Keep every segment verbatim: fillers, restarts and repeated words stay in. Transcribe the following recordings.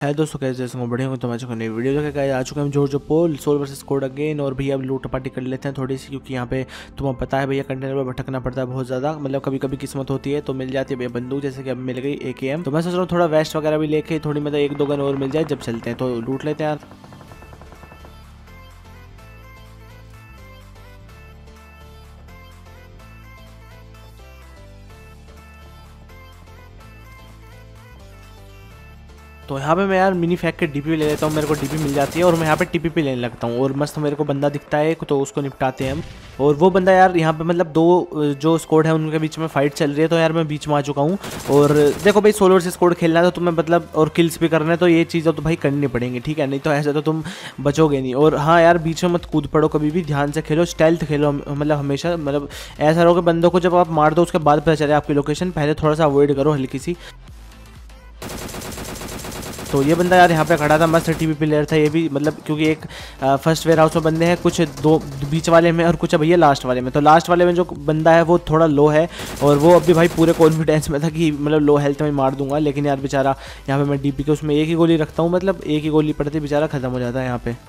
है दोस्तों, कैसे जैसे मैं बढ़िया हूँ। तो मैं चुका नई वीडियो जो क्या आ चुके हैं जो जो पोल सोल वर्सेस कोड अगेन। और भैया अब लूट पार्टी कर लेते हैं थोड़ी सी, क्योंकि यहाँ पे तुम्हें पता है भैया कंटेनर में भटकना पड़ता है बहुत ज़्यादा। मतलब कभी कभी किस्मत होती है तो मिल जाती है भैया बंदूक, जैसे कि अब मिल गई ए के एम। तो मैं सोच रहा हूँ थोड़ा वेस्ट वगैरह भी लेके थोड़ी मतलब एक दो गन और मिल जाए जब चलते हैं, तो लूट लेते हैं यार। तो यहाँ पे मैं यार मिनी फैक के डीपी ले लेता हूँ, मेरे को डीपी मिल जाती है और मैं यहाँ पे टीपी पे लेने लगता हूँ। और मस्त मेरे को बंदा दिखता है तो उसको निपटाते हैं हम। और वो बंदा यार यहाँ पे मतलब दो जो स्क्वाड है उनके बीच में फाइट चल रही है, तो यार मैं बीच में आ चुका हूँ। और देखो भाई, सोलो वर्सेस स्क्वाड खेलना है तो तुम्हें मतलब और किल्स भी करना है, तो ये चीज़ें तो भाई करनी पड़ेंगी, ठीक है। नहीं तो ऐसा तो तुम बचोगे नहीं। और हाँ यार, बीच में मत कूद पड़ो कभी भी, ध्यान से खेलो, स्टेल्थ खेलो मतलब हमेशा। मतलब ऐसा रहो कि बंदों को जब आप मार दो उसके बाद पता चले आपकी लोकेशन, पहले थोड़ा सा अवॉइड करो हल्की सी। तो ये बंदा यार यहाँ पे खड़ा था, मस्त टीवी प्लेयर था ये भी, मतलब क्योंकि एक फर्स्ट वेयर हाउस में बंदे हैं, कुछ दो बीच वाले में और कुछ भैया लास्ट वाले में। तो लास्ट वाले में जो बंदा है वो थोड़ा लो है और वो अभी भाई पूरे कॉन्फिडेंस में था कि मतलब लो हेल्थ में मार दूंगा। लेकिन यार बेचारा यहाँ पे मैं डीपी के उसमें एक ही गोली रखता हूँ, मतलब एक ही गोली पड़ती बेचारा खत्म हो जाता है यहाँ पे।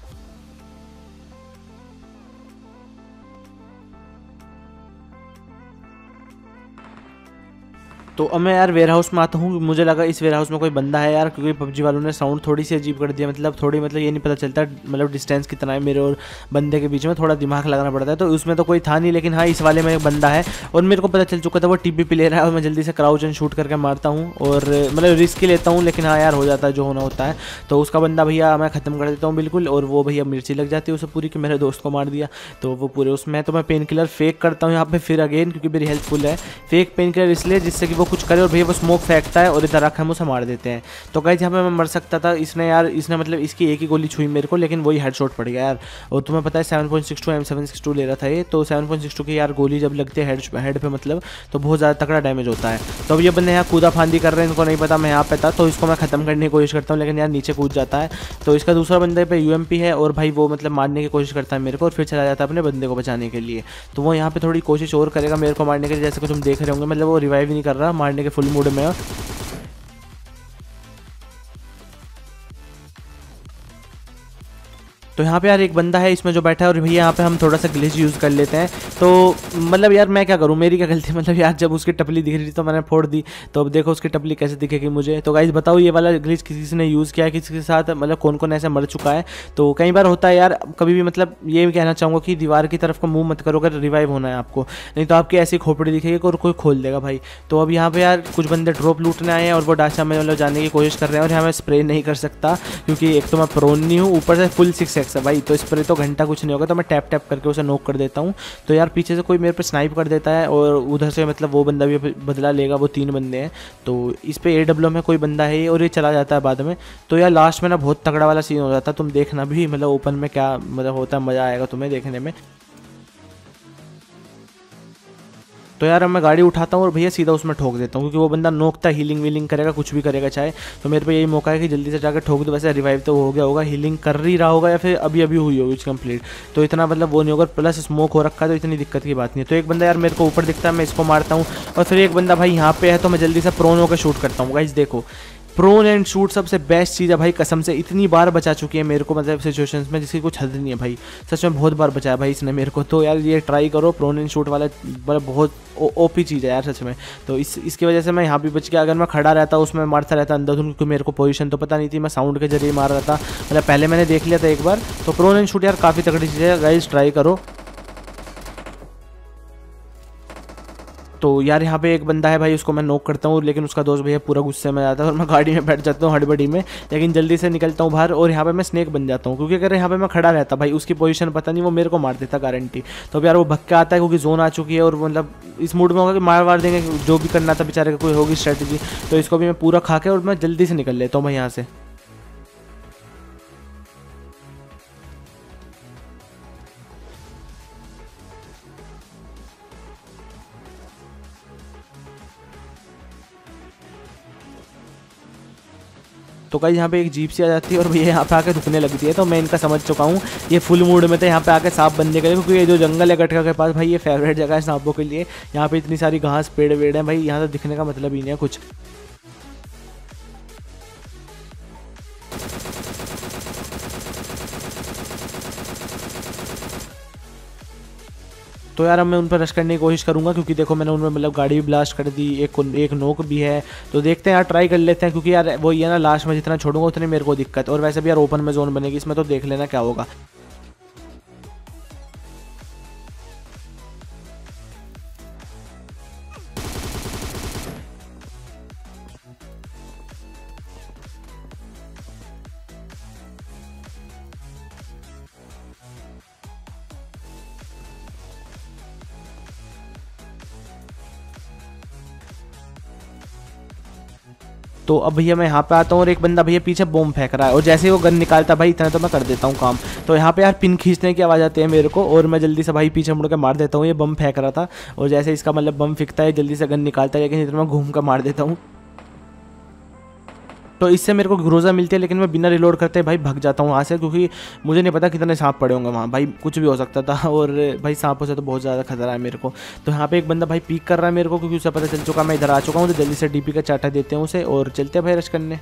तो अब मैं यार वेयर हाउस में आता हूँ। मुझे लगा इस वेयर हाउस में कोई बंदा है यार, क्योंकि पबजी वालों ने साउंड थोड़ी सी अजीब कर दिया। मतलब थोड़ी मतलब ये नहीं पता चलता मतलब डिस्टेंस कितना है मेरे और बंदे के बीच में, थोड़ा दिमाग लगाना पड़ता है। तो उसमें तो कोई था नहीं, लेकिन हाँ इस वाले में एक बंदा है और मेरे को पता चल चुका था वो टीपी प्लेयर है। और मैं जल्दी से क्राउच एंड शूट करके मारता हूँ और मतलब रिस्क ही लेता हूँ, लेकिन हाँ यार हो जाता है जो होना होता है। तो उसका बंदा भैया मैं ख़त्म कर देता हूँ बिल्कुल। और वो भैया मिर्ची लग जाती है उसे पूरी कि मेरे दोस्त को मार दिया। तो वो पूरे उसमें तो मैं पेन किलर फेक करता हूँ यहाँ पे फिर अगेन, क्योंकि मेरी हेल्थ फुल है। फेक पेन किलर इसलिए जिससे कि वो कुछ करे और भैया वो स्मोक फेंकता है और इधर रख हम उसे मार देते हैं। तो गाइस यहाँ पे मैं मर सकता था, इसने यार इसने मतलब इसकी एक ही गोली छुई मेरे को, लेकिन वही हेडशॉट पड़ गया यार। और तुम्हें पता है seven point six two M seven six two ले रहा था ये, तो सेवन पॉइंट सिक्स टू की यार गोली जब लगती है हेड हेड पे मतलब, तो बहुत ज़्यादा तगड़ा डैमेज होता है। तो अब ये बंदे यहाँ कूदा फांदी कर रहे हैं, इनको नहीं पता मैं यहाँ पे था, तो इसको मैं खत्म करने की कोशिश करता हूँ, लेकिन यार नीचे कूद जाता है। तो इसका दूसरा बंदे पे यू एम पी है और भाई वो मतलब मारने की कोशिश करता है मेरे को और फिर चला जाता है अपने बंदे को बचाने के लिए। तो वो यहाँ पे थोड़ी कोशिश और करेगा मेरे को मारने के लिए, जैसे कि तुम देख रहे होंगे। मतलब वो रिवाइव नहीं कर रहा, मारने के फुल मूड में है। तो यहाँ पे यार एक बंदा है इसमें जो बैठा है और भैया यहाँ पे हम थोड़ा सा ग्लिच यूज़ कर लेते हैं। तो मतलब यार मैं क्या करूँ, मेरी क्या गलती, मतलब यार जब उसकी टपली दिख रही थी तो मैंने फोड़ दी। तो अब देखो उसकी टपली कैसे दिखेगी मुझे। तो गाइस बताओ ये वाला ग्लिच किसी ने यूज़ किया है किसी के साथ, मतलब कौन कौन ऐसे मर चुका है। तो कई बार होता है यार, कभी भी मतलब ये भी कहना चाहूँगा कि दीवार की तरफ को मुँह मत करो अगर रिवाइव होना है आपको, नहीं तो आपकी ऐसी खोपड़ी दिखेगी और कोई खोल देगा भाई। तो अब यहाँ पे यार कुछ बंदे ड्रॉप लूटने आए हैं और वो डाचा में मतलब जाने की कोशिश कर रहे हैं। और यहाँ मैं स्प्रे नहीं कर सकता क्योंकि एक तो मैं प्रोन नहीं हूँ, ऊपर से फुल सिक्स एक्स है भाई, तो स्प्रे तो घंटा कुछ नहीं होगा। तो मैं टैप टैप करके उसे नॉक कर देता हूँ। तो यार पीछे से कोई मेरे पे स्नाइप कर देता है और उधर से मतलब वो बंदा भी बदला लेगा, वो तीन बंदे हैं। तो इस पे ए डब्ल्यू में कोई बंदा है और ये चला जाता है बाद में। तो यार लास्ट में ना बहुत तगड़ा वाला सीन हो जाता है, तुम देखना भी मतलब ओपन में क्या मतलब होता है, मज़ा आएगा तुम्हें देखने में। तो यार अब मैं गाड़ी उठाता हूँ और भैया सीधा उसमें ठोक देता हूँ, क्योंकि वो बंदा नोकता हीलिंग वीलिंग करेगा, कुछ भी करेगा चाहे। तो मेरे पे यही मौका है कि जल्दी से जाकर ठोक दो। वैसे रिवाइव तो हो गया होगा, हीलिंग कर ही रहा होगा या फिर अभी अभी हुई होगी कंप्लीट, तो इतना मतलब वो नहीं होगा। प्लस स्मोक हो रखा है तो इतनी दिक्कत की बात नहीं है। तो एक बंदा यार मेरे को ऊपर दिखता है, मैं इसको मारता हूँ। और फिर एक बंदा भाई यहाँ पे है तो मैं जल्दी से प्रोन होकर शूट करता हूँ। गाइस देखो, प्रोन एंड शूट सबसे बेस्ट चीज़ है भाई, कसम से इतनी बार बचा चुकी है मेरे को मतलब सिचुएशंस में जिसकी कुछ हद नहीं है भाई। सच में बहुत बार बचाया भाई इसने मेरे को। तो यार ये ट्राई करो, प्रोन एंड शूट वाला मतलब बहुत ओपी चीज़ है यार सच में। तो इस इसकी वजह से मैं यहाँ भी बच गया। अगर मैं खड़ा रहता उसमें मारता रहता अंधाधुन, क्योंकि मेरे को पोजीशन तो पता नहीं थी, मैं साउंड के जरिए मार रहा था, मतलब पहले मैंने देख लिया था एक बार। तो प्रोन एंड शूट यार काफ़ी तगड़ी चीज़ है गाइस, ट्राई करो। तो यार यहाँ पे एक बंदा है भाई, उसको मैं नॉक करता हूँ, लेकिन उसका दोस्त भैया पूरा गुस्से में जाता है और मैं गाड़ी में बैठ जाता हूँ हड़बड़ी में। लेकिन जल्दी से निकलता हूँ बाहर और यहाँ पे मैं स्नेक बन जाता हूँ, क्योंकि अगर यहाँ पे मैं खड़ा रहता भाई उसकी पोजीशन पता नहीं, वो मेरे को मार देता गारंटी। तो अब यार वो भक्का आता है क्योंकि जोन आ चुकी है और मतलब इस मूड में होगा कि मार वार देंगे, जो भी करना था बेचारे का कोई होगी स्ट्रैटेजी। तो इसको भी मैं पूरा खा के और मैं जल्दी से निकल लेता हूँ मैं यहाँ से। तो गाइस यहाँ पे एक जीप सी आ जाती है और भैया यहाँ पे आके रुकने लगती है। तो मैं इनका समझ चुका हूँ, ये फुल मूड में थे यहाँ पे आके सांप बनने के लिए, क्योंकि ये जो जंगल है गटका के पास भाई ये फेवरेट जगह है सांपों के लिए। यहाँ पे इतनी सारी घास पेड़ वेड़ है भाई, यहाँ तो दिखने का मतलब ही नहीं है कुछ। तो यार अब मैं उन पर रश करने की कोशिश करूँगा, क्योंकि देखो मैंने उनमें मतलब गाड़ी भी ब्लास्ट कर दी, एक एक नोक भी है। तो देखते हैं यार, ट्राई कर लेते हैं, क्योंकि यार वो ये ना लास्ट में जितना छोड़ूंगा उतनी मेरे को दिक्कत। और वैसे भी यार ओपन में जोन बनेगी इसमें, तो देख लेना क्या होगा। तो अब भैया मैं यहाँ पे आता हूँ और एक बंदा भैया पीछे बॉम्ब फेंक रहा है, और जैसे ही वो गन निकालता है भाई इतना तो मैं कर देता हूँ काम। तो यहाँ पे यार पिन खींचने की आवाज़ आती है मेरे को, और मैं जल्दी से भाई पीछे मुड़ के मार देता हूँ। ये बम फेंक रहा था, और जैसे इसका मतलब बम फेंकता है जल्दी से गन निकालता है, लेकिन इतना मैं घूम कर मार देता हूँ। तो इससे मेरे को ग्रोजा मिलती है, लेकिन मैं बिना रिलोड करते भाई भाग जाता हूँ वहाँ से, क्योंकि मुझे नहीं पता कितने सांप पड़े होंगे वहाँ, भाई कुछ भी हो सकता था। और भाई सांपों से तो बहुत ज़्यादा खतरा है मेरे को। तो यहाँ पे एक बंदा भाई पीक कर रहा है मेरे को, क्योंकि उसे पता चल चुका मैं इधर आ चुका हूँ। तो जल्दी से डीपी का चाटा देते हैं उसे, और चलते हैं भाई रश करने।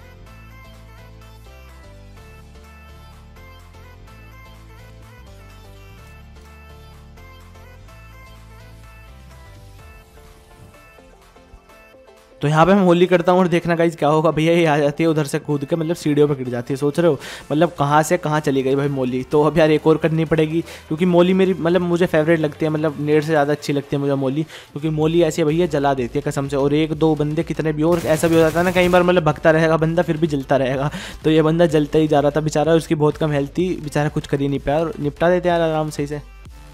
तो यहाँ पे मैं होली करता हूँ, और देखना गाइस क्या होगा। भैया ये आ जाती है उधर से कूद के, मतलब सीढ़ियों पे गिर जाती है। सोच रहे हो मतलब कहाँ से कहाँ चली गई भाई मोली। तो अब यार एक और करनी पड़ेगी, क्योंकि मोली मेरी मतलब मुझे फेवरेट लगती है, मतलब नेट से ज़्यादा अच्छी लगती है मुझे मोली, क्योंकि मोली ऐसी भैया जला देती है कसम से। और एक दो बंदे कितने भी, और ऐसा भी हो जाता है ना कई बार, मतलब भगता रहेगा बंदा फिर भी जलता रहेगा। तो ये बंदा जलता ही जा रहा था बेचारा, उसकी बहुत कम हेल्थ थी, बेचारा कुछ कर ही नहीं पाया, और निपटा देते यार आराम से इसे।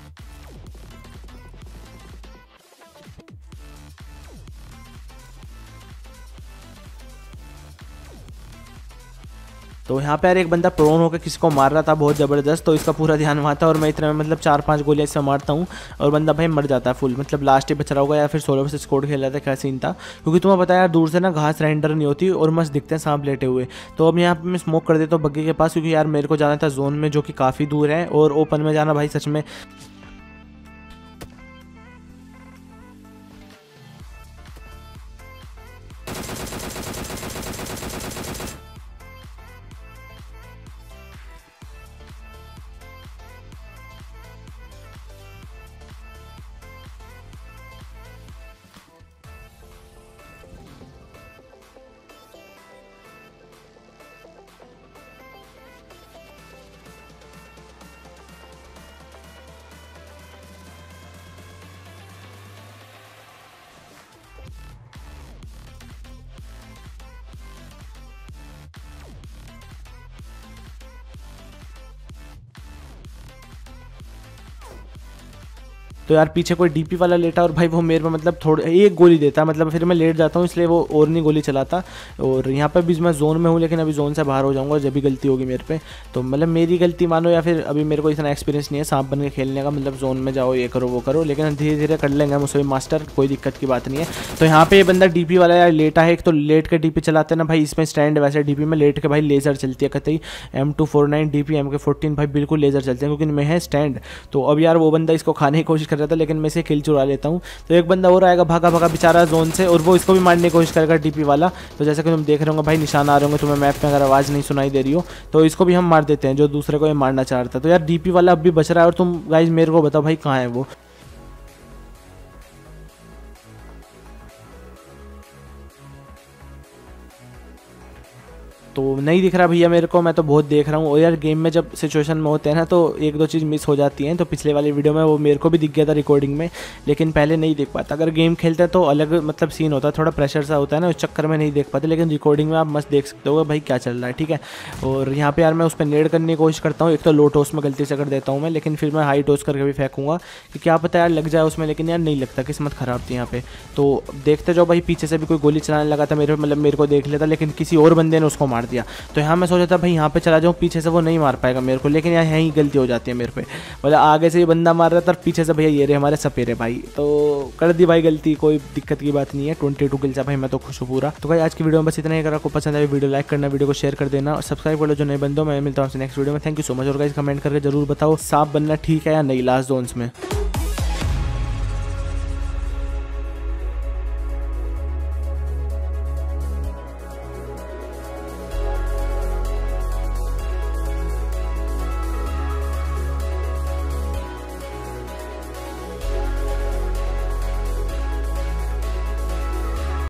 तो यहाँ पे यार एक बंदा प्रोन होकर किसी को मार रहा था बहुत ज़बरदस्त, तो इसका पूरा ध्यान वहाँ था, और मैं इतना मतलब चार पांच गोलियाँ इससे मारता हूँ और बंदा भाई मर जाता है फुल, मतलब लास्ट ही बच रहा होगा, या फिर सोलो वर्सेस स्क्वाड खेल रहा था, क्या सीन था। क्योंकि तुम्हें पता है यार दूर से ना घास रेंडर नहीं होती और मस्त दिखते हैं सांप लेटे हुए। तो अब यहाँ पे मैं स्मोक कर देता हूँ बग्गी के पास, क्योंकि यार मेरे को जाना था जोन में जो कि काफ़ी दूर है, और ओपन में जाना भाई सच में तो यार पीछे कोई डीपी वाला लेटा, और भाई वो मेरे में मतलब थोड़ा एक गोली देता है, मतलब फिर मैं लेट जाता हूँ, इसलिए वो और नहीं गोली चलाता। और यहाँ पर भी मैं जोन में हूँ, लेकिन अभी जोन से बाहर हो जाऊँगा जब भी गलती होगी मेरे पे। तो मतलब मेरी गलती मानो, या फिर अभी मेरे को इतना एक्सपीरियंस नहीं है सांप बन के खेलने का, मतलब जोन में जाओ ये करो वो करो, लेकिन धीरे धीरे कर लेंगे मुझसे भी मास्टर, कोई दिक्कत की बात नहीं है। तो यहाँ पे ये बंदा डीपी वाला यार लेटा है, एक तो लेट के डीपी चलाते हैं ना भाई, इसमें स्टैंड वैसे डीपी में लेट के भाई लेजर चलती है कतई, M two four nine D P M के फोर्टीन भाई बिल्कुल लेजर चलते हैं, क्योंकि इनमें है स्टैंड। तो अब यार वो बंदा इसको खाने की कोशिश कर रहा था, लेकिन मैं इसे किल चुरा लेता हूँ। तो एक बंदा और आएगा भागा भागा बेचारा जोन से, और वो इसको भी मारने की कोशिश करेगा डीपी वाला। तो जैसा कि तुम देख रहे होंगे भाई निशान आ रहे होंगे तुम्हें मैप में, अगर आवाज़ नहीं सुनाई दे रही हो तो इसको भी हम मार देते हैं जो दूसरे को ये मारना चाह रहा था। तो यार डीपी वाला अब भी बच रहा है, और तुम गाइज मेरे को बताओ भाई कहाँ है वो। तो नहीं दिख रहा भैया मेरे को, मैं तो बहुत देख रहा हूँ। और यार गेम में जब सिचुएशन में होते हैं ना तो एक दो चीज़ मिस हो जाती हैं। तो पिछले वाली वीडियो में वो मेरे को भी दिख गया था रिकॉर्डिंग में, लेकिन पहले नहीं देख पाता। अगर गेम खेलते हैं तो अलग मतलब सीन होता है, थोड़ा प्रेशर सा होता है ना, उस चक्कर में नहीं देख पाते, लेकिन रिकॉर्डिंग में आप मस्त देख सकते हो भाई क्या चल रहा है, ठीक है। और यहाँ पे यार मैं उस पर नेड करने की कोशिश करता हूँ, एक तो लो टोस में गलती से कर देता हूँ मैं, लेकिन फिर मैं हाई टोस करके भी फेंकूंगा कि क्या पता यार लग जाए उसमें, लेकिन यार नहीं लगता, किस्मत खराब थी यहाँ पे। तो देखते जाओ भाई, पीछे से भी कोई गोली चलाने लगा था मेरे, मतलब मेरे को देख लेता, लेकिन किसी और बंदे ने उसको मार दिया। तो यहाँ मैं सोचा था भाई यहाँ पे चला जाऊँ, पीछे से वो नहीं मार पाएगा मेरे को, लेकिन यहाँ यहीं गलती हो जाती है मेरे पे, मतलब आगे से ये बंदा मार रहा था, पीछे से भैया ये रहे हमारे सपेरे भाई। तो कर दी भाई गलती, कोई दिक्कत की बात नहीं है। ट्वेंटी टू किल से भाई मैं तो खुश हूँ पूरा। तो भाई आज की वीडियो में बस इतना ही। अगर आपको पसंद आए वीडियो लाइक करना, वीडियो को शेयर कर देना और सब्सक्राइब कर लो जो नए बंदो। मैं मिलता हूँ आपसे नेक्स्ट वीडियो में। Thank you so much. और गाइस कमेंट करके जरूर बताओ सांप बनना ठीक है या नहीं लास्ट जोन्स में।